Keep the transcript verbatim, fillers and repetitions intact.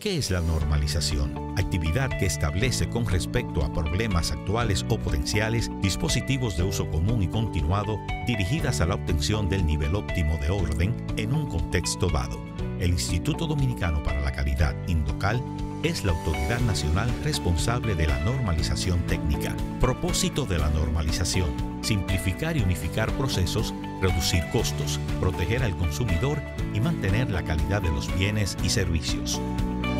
¿Qué es la normalización? Actividad que establece con respecto a problemas actuales o potenciales dispositivos de uso común y continuado dirigidas a la obtención del nivel óptimo de orden en un contexto dado. El Instituto Dominicano para la Calidad, INDOCAL, es la autoridad nacional responsable de la normalización técnica. Propósito de la normalización: simplificar y unificar procesos, reducir costos, proteger al consumidor y mantener la calidad de los bienes y servicios.